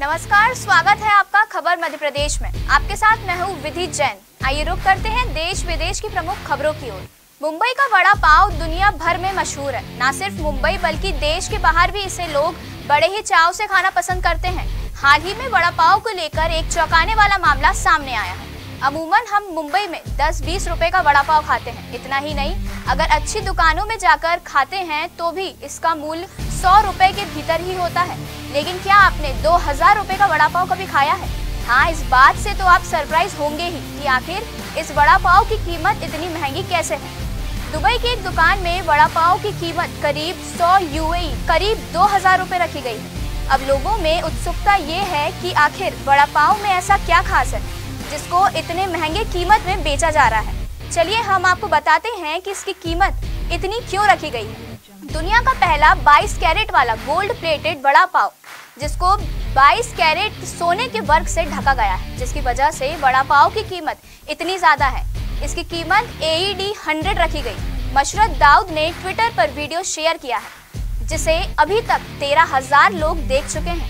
नमस्कार, स्वागत है आपका खबर मध्य प्रदेश में। आपके साथ मैं हूँ विधि जैन। आइए रुक करते हैं देश विदेश की प्रमुख खबरों की ओर। मुंबई का वड़ा पाव दुनिया भर में मशहूर है। न सिर्फ मुंबई बल्कि देश के बाहर भी इसे लोग बड़े ही चाव से खाना पसंद करते हैं। हाल ही में वड़ा पाव को लेकर एक चौंकाने वाला मामला सामने आया है। अमूमन हम मुंबई में 10-20 रुपए का वड़ा पाव खाते हैं। इतना ही नहीं, अगर अच्छी दुकानों में जाकर खाते हैं तो भी इसका मूल्य 100 रुपए के भीतर ही होता है। लेकिन क्या आपने 2000 रुपए का वड़ा पाव कभी खाया है? हाँ, इस बात से तो आप सरप्राइज होंगे ही कि आखिर इस वड़ा पाव की कीमत इतनी महंगी कैसे है। दुबई की एक दुकान में वड़ा पाव की कीमत करीब 100 UAE करीब 2000 रुपए रखी गई है। अब लोगों में उत्सुकता ये है कि आखिर वड़ा पाव में ऐसा क्या खास है जिसको इतने महंगे कीमत में बेचा जा रहा है। चलिए हम आपको बताते हैं कि इसकी कीमत इतनी क्यों रखी गई है। दुनिया का पहला 22 कैरेट वाला गोल्ड प्लेटेड वड़ा पाव, जिसको 22 कैरेट सोने के वर्क से ढका गया है, जिसकी वजह से वड़ा पाव की कीमत इतनी ज्यादा है। इसकी कीमत AED 100 रखी गई। मशरत दाऊद ने ट्विटर पर वीडियो शेयर किया है, जिसे अभी तक 13,000 लोग देख चुके हैं।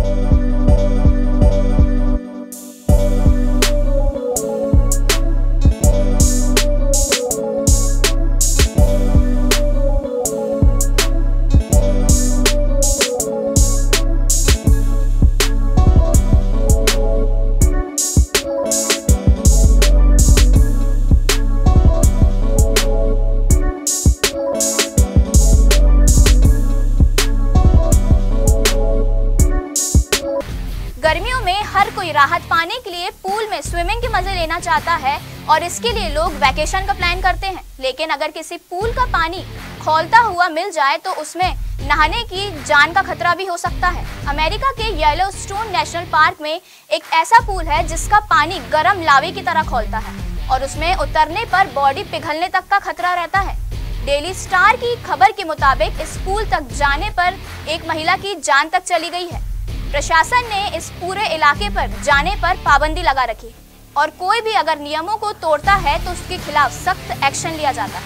गर्मियों में हर कोई राहत पाने के लिए पूल में स्विमिंग के मजे लेना चाहता है और इसके लिए लोग वैकेशन का प्लान करते हैं। लेकिन अगर किसी पूल का पानी खौलता हुआ मिल जाए तो उसमें नहाने की जान का खतरा भी हो सकता है। अमेरिका के येलोस्टोन नेशनल पार्क में एक ऐसा पूल है जिसका पानी गर्म लावे की तरह खौलता है और उसमें उतरने पर बॉडी पिघलने तक का खतरा रहता है। डेली स्टार की खबर के मुताबिक इस पूल तक जाने पर एक महिला की जान तक चली गई है। प्रशासन ने इस पूरे इलाके पर जाने पर पाबंदी लगा रखी और कोई भी अगर नियमों को तोड़ता है तो उसके खिलाफ सख्त एक्शन लिया जाता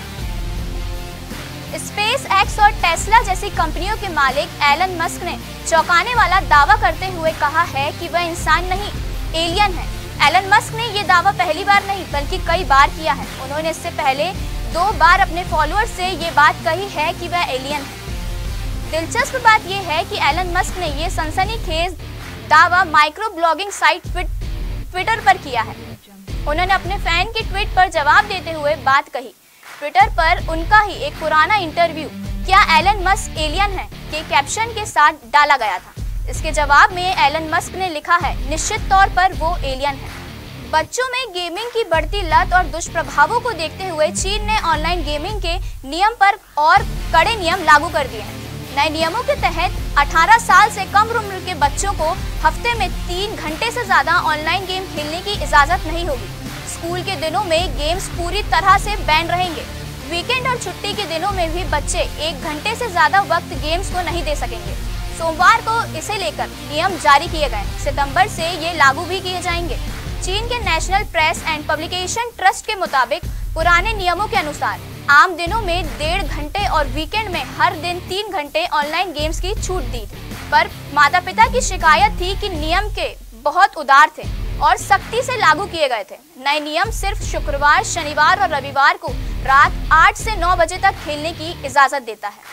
है। स्पेस एक्स और टेस्ला जैसी कंपनियों के मालिक एलन मस्क ने चौंकाने वाला दावा करते हुए कहा है कि वह इंसान नहीं, एलियन है। एलन मस्क ने ये दावा पहली बार नहीं बल्कि कई बार किया है। उन्होंने इससे पहले 2 बार अपने फॉलोअर्स से ये बात कही है कि वह एलियन है। दिलचस्प बात यह है कि एलन मस्क ने ये सनसनीखेज दावा माइक्रो ब्लॉगिंग साइट ट्विटर पर किया है। उन्होंने अपने फैन के ट्वीट पर जवाब देते हुए बात कही। ट्विटर पर उनका ही एक पुराना इंटरव्यू "क्या एलन मस्क एलियन है?" के कैप्शन के साथ डाला गया था। इसके जवाब में एलन मस्क ने लिखा है, निश्चित तौर पर वो एलियन है। बच्चों में गेमिंग की बढ़ती लत और दुष्प्रभावों को देखते हुए चीन ने ऑनलाइन गेमिंग के नियम पर और कड़े नियम लागू कर दिए हैं। नए नियमों के तहत 18 साल से कम उम्र के बच्चों को हफ्ते में 3 घंटे से ज्यादा ऑनलाइन गेम खेलने की इजाजत नहीं होगी। स्कूल के दिनों में गेम्स पूरी तरह से बैन रहेंगे। वीकेंड और छुट्टी के दिनों में भी बच्चे 1 घंटे से ज्यादा वक्त गेम्स को नहीं दे सकेंगे। सोमवार को इसे लेकर नियम जारी किए गए। सितंबर से ये लागू भी किए जाएंगे। चीन के national press and publication trust के मुताबिक पुराने नियमों के अनुसार आम दिनों में 1.5 घंटे और वीकेंड में हर दिन 3 घंटे ऑनलाइन गेम्स की छूट दी थी। पर माता पिता की शिकायत थी कि नियम के बहुत उदार थे और सख्ती से लागू किए गए थे। नए नियम सिर्फ शुक्रवार, शनिवार और रविवार को रात 8 से 9 बजे तक खेलने की इजाजत देता है।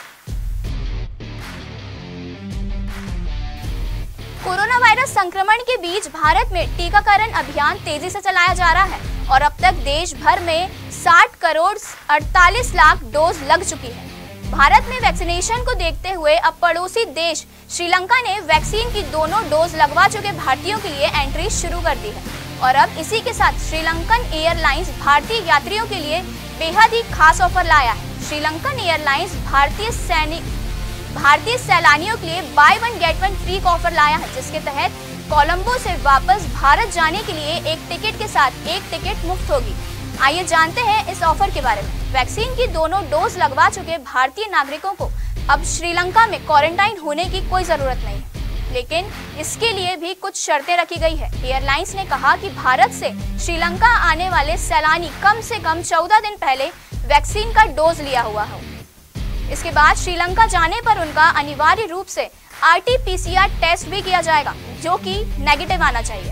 कोरोना वायरस संक्रमण के बीच भारत में टीकाकरण अभियान तेजी से चलाया जा रहा है और अब तक देश भर में 60 करोड़ 48 लाख डोज लग चुकी है। भारत में वैक्सीनेशन को देखते हुए अब पड़ोसी देश श्रीलंका ने वैक्सीन की दोनों डोज लगवा चुके भारतीयों के लिए एंट्री शुरू कर दी है और अब इसी के साथ श्रीलंकन एयरलाइंस भारतीय यात्रियों के लिए बेहद ही खास ऑफर लाया है। श्रीलंकन एयरलाइंस भारतीय सैलानियों के लिए बाय 1 गेट 1 फ्री का ऑफर लाया है, जिसके तहत कोलंबो से वापस भारत जाने के लिए एक टिकट के साथ एक टिकट मुफ्त होगी। आइए जानते हैं इस ऑफर के बारे में। वैक्सीन की दोनों डोज लगवा चुके भारतीय नागरिकों को अब श्रीलंका में क्वारंटाइन होने की कोई जरूरत नहीं है, लेकिन इसके लिए भी कुछ शर्तें रखी गई है। एयरलाइंस ने कहा कि भारत से श्रीलंका आने वाले सैलानी कम से कम 14 दिन पहले वैक्सीन का डोज लिया हुआ हो। इसके बाद श्रीलंका जाने पर उनका अनिवार्य रूप से RT-PCR टेस्ट भी किया जाएगा, जो कि नेगेटिव आना चाहिए।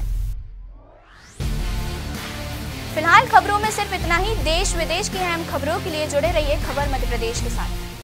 फिलहाल खबरों में सिर्फ इतना ही। देश विदेश की अहम खबरों के लिए जुड़े रहिए खबर मध्य प्रदेश के साथ।